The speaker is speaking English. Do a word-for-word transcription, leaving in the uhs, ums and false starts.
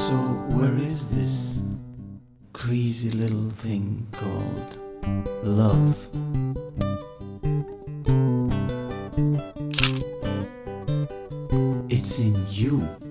So where is this crazy little thing called love? It's in you.